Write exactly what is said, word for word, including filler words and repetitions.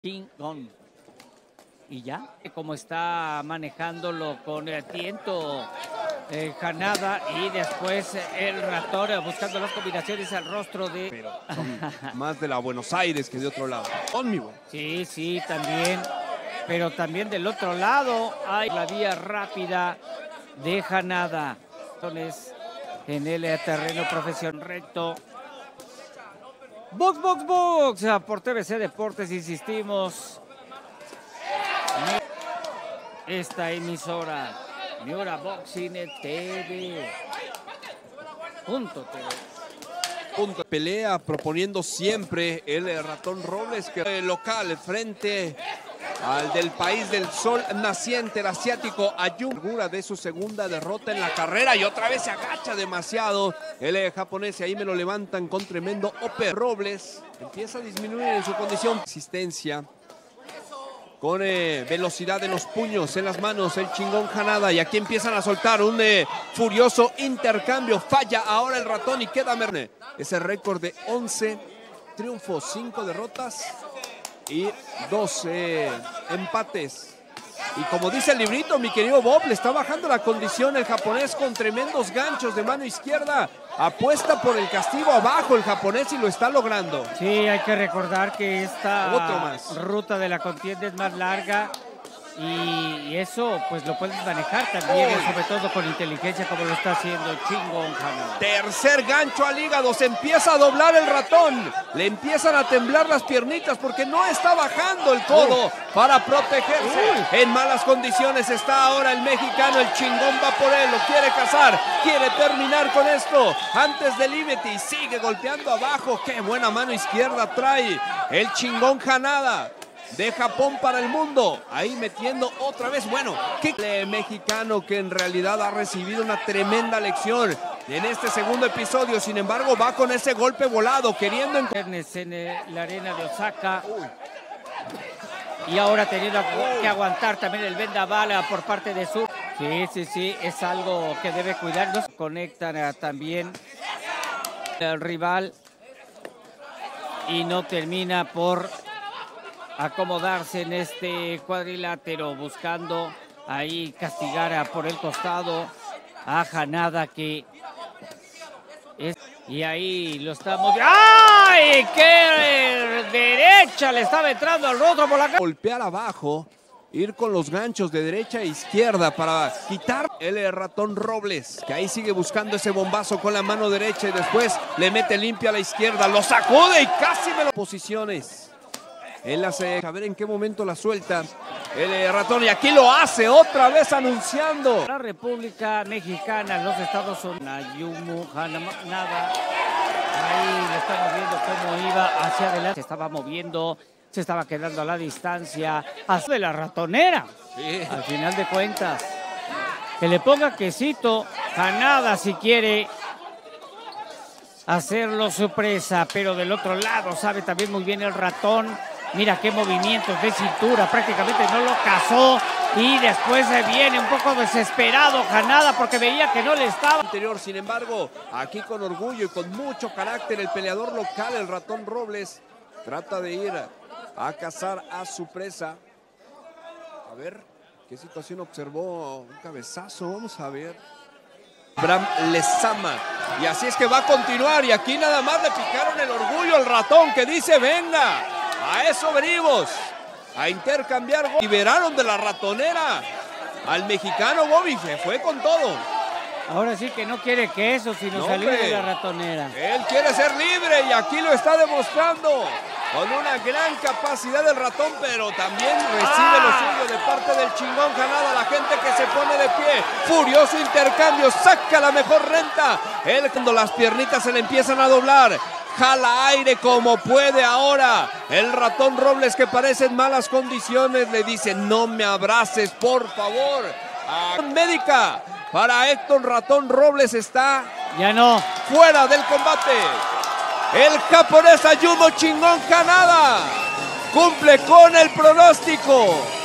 Chingón. Y ya, como está manejándolo con el tiento eh, Hanada, y después el ratón buscando las combinaciones al rostro de... Pero son más de la Buenos Aires que de otro lado. Conmigo. Sí, sí, también. Pero también del otro lado hay la vía rápida de Hanada. Entonces, en el terreno profesional recto. Box, box, box. Por T V C Deportes, insistimos. Esta emisora, Miura Boxing T V. Punto T V. Punto. Pelea proponiendo siempre el ratón Robles, que el local frente al del país del sol naciente, el asiático Ayumi, de su segunda derrota en la carrera, y otra vez se agacha demasiado el japonés, y ahí me lo levantan con tremendo upper. Robles empieza a disminuir en su condición de existencia, con eh, velocidad en los puños, en las manos, el chingón Hanada, y aquí empiezan a soltar un eh, furioso intercambio. Falla ahora el ratón y queda Merne. Ese récord de once triunfos, cinco derrotas y doce empates. Y como dice el librito, mi querido Bob, le está bajando la condición el japonés con tremendos ganchos de mano izquierda. Apuesta por el castigo abajo el japonés y lo está logrando. Sí, hay que recordar que esta Otro más. ruta de la contienda es más larga, y eso pues lo puedes manejar también, oh, sobre todo con inteligencia, como lo está haciendo Chingón Hanada. Tercer gancho al hígado, se empieza a doblar el ratón, le empiezan a temblar las piernitas porque no está bajando el codo uh. para protegerse. Uh. En malas condiciones está ahora el mexicano, el chingón va por él, lo quiere cazar, quiere terminar con esto antes del límite y sigue golpeando abajo. Qué buena mano izquierda trae el chingón Hanada de Japón para el mundo, ahí metiendo otra vez, bueno, qué mexicano que en realidad ha recibido una tremenda lección en este segundo episodio. Sin embargo, va con ese golpe volado, queriendo en la arena de Osaka. Uy. Y ahora teniendo que aguantar también el vendaval por parte de Sur. Sí, sí, sí, es algo que debe cuidar. Nos conectan también el rival y no termina por acomodarse en este cuadrilátero, buscando ahí castigar por el costado a Hanada, que es, y ahí lo estamos. ¡Ay! ¡Qué derecha! Le estaba entrando al rostro por la cara. Golpear abajo, ir con los ganchos de derecha e izquierda para quitar el ratón Robles, que ahí sigue buscando ese bombazo con la mano derecha y después le mete limpia a la izquierda, lo sacude y casi me lo posiciones. Él hace, a ver en qué momento la suelta el ratón, y aquí lo hace otra vez anunciando. La República Mexicana, los Estados Unidos, Ayumi Hanada, ahí le estamos viendo cómo iba hacia adelante, se estaba moviendo, se estaba quedando a la distancia, hacia la ratonera, sí. Al final de cuentas, que le ponga quesito Hanada si quiere hacerlo su presa, pero del otro lado sabe también muy bien el ratón. Mira qué movimientos de cintura, prácticamente no lo cazó, y después viene un poco desesperado Hanada porque veía que no le estaba. Anterior, sin embargo, aquí con orgullo y con mucho carácter, el peleador local, el ratón Robles, trata de ir a cazar a su presa. A ver, qué situación observó, un cabezazo, vamos a ver. Bram Lezama, y así es que va a continuar, y aquí nada más le picaron el orgullo al ratón, que dice venga. A eso venimos, a intercambiar. Liberaron de la ratonera al mexicano Bobby, se fue con todo. Ahora sí que no quiere queso, sino no, salir de la ratonera. Él quiere ser libre y aquí lo está demostrando con una gran capacidad del ratón, pero también recibe ah. lo suyo de parte del chingón Hanada. La gente que se pone de pie, furioso intercambio, saca la mejor renta. Él, cuando las piernitas se le empiezan a doblar, jala aire como puede ahora. El ratón Robles, que parece en malas condiciones, le dice no me abraces, por favor. A médica para Héctor Ratón Robles está ya no fuera del combate. El japonés Ayumi Chingón Hanada cumple con el pronóstico.